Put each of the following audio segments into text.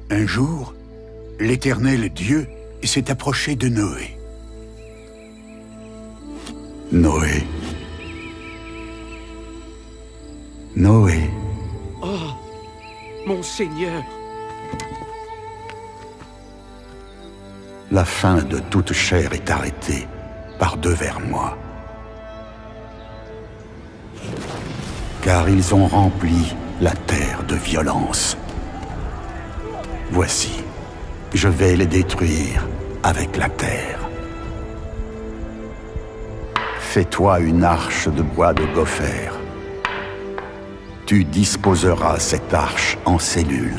Un jour, l'Éternel Dieu s'est approché de Noé. Noé. Noé. Oh, mon Seigneur! La fin de toute chair est arrêtée par devers moi. Car ils ont rempli la terre de violence. Voici, je vais les détruire avec la terre. Fais-toi une arche de bois de gopher. Tu disposeras cette arche en cellules.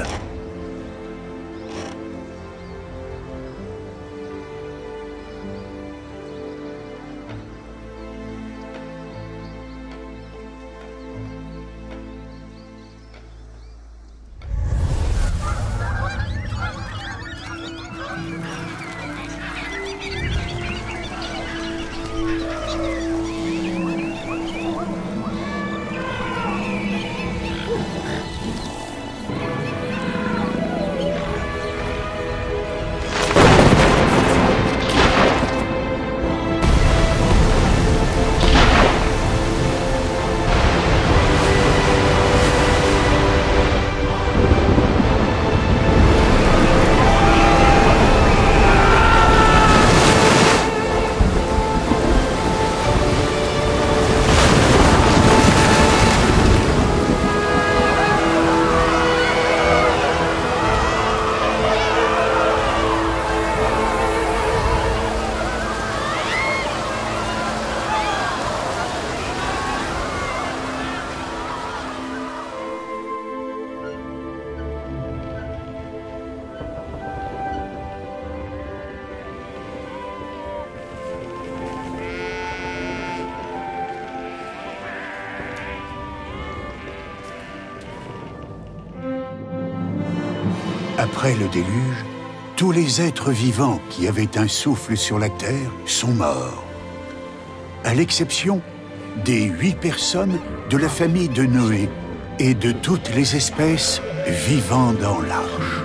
Après le déluge, tous les êtres vivants qui avaient un souffle sur la terre sont morts, à l'exception des 8 personnes de la famille de Noé et de toutes les espèces vivant dans l'arche.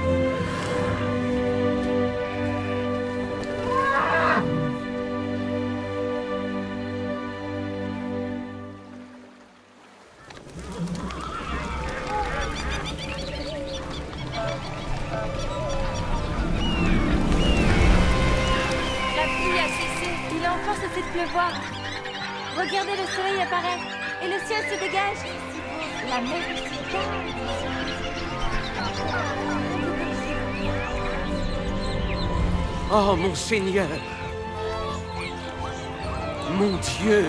Cessé de pleuvoir. Regardez, le soleil apparaît et le ciel se dégage. La mer est si calme. Oh, mon Seigneur! Mon Dieu!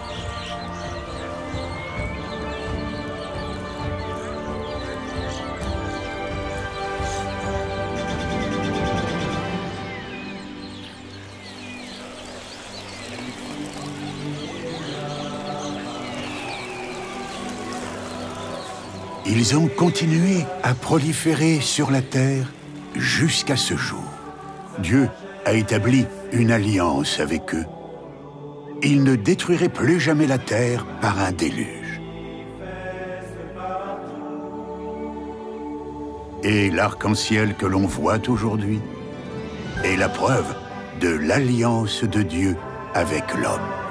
Ils ont continué à proliférer sur la terre jusqu'à ce jour. Dieu a établi une alliance avec eux. Il ne détruirait plus jamais la terre par un déluge. Et l'arc-en-ciel que l'on voit aujourd'hui est la preuve de l'alliance de Dieu avec l'homme.